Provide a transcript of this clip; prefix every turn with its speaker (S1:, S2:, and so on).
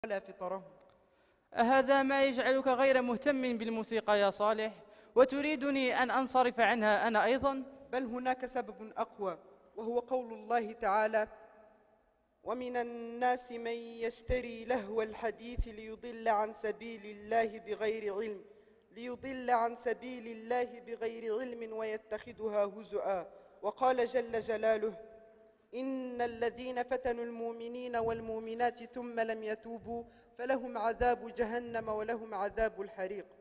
S1: ولا فطرهم.
S2: أهذا ما يجعلك غير مهتم بالموسيقى يا صالح، وتريدني أن أنصرف عنها أنا أيضا؟
S1: بل هناك سبب أقوى، وهو قول الله تعالى: ومن الناس من يشتري لهو الحديث ليضل عن سبيل الله بغير علم ويتخذها هزؤا. وقال جل جلاله: إن الذين فتنوا المؤمنين والمؤمنات ثم لم يتوبوا فلهم عذاب جهنم ولهم عذاب الحريق.